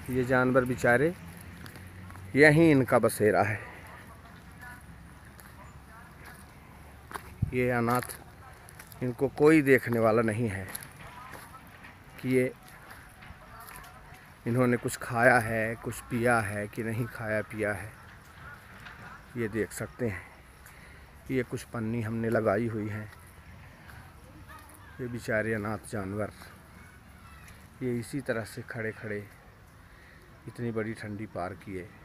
ये जानवर बेचारे, यहीं इनका बसेरा है। ये अनाथ, इनको कोई देखने वाला नहीं है कि ये इन्होंने कुछ खाया है, कुछ पिया है कि नहीं खाया पिया है। ये देख सकते हैं, ये कुछ पन्नी हमने लगाई हुई है। ये बेचारे अनाथ जानवर, ये इसी तरह से खड़े खड़े इतनी बड़ी ठंडी पार किए।